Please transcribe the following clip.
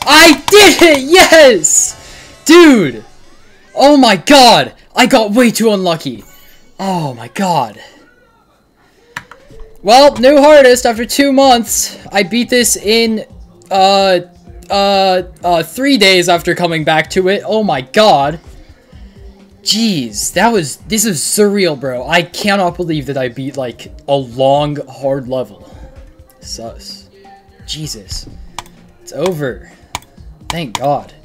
I did it! Yes! Dude! Oh my god! I got way too unlucky. Oh my god. Well, new hardest after 2 months. I beat this in, 3 days after coming back to it. Oh my god. Jeez, this is surreal, bro. I cannot believe that I beat, like, a long, hard level. Sus. Jesus. It's over. Thank God.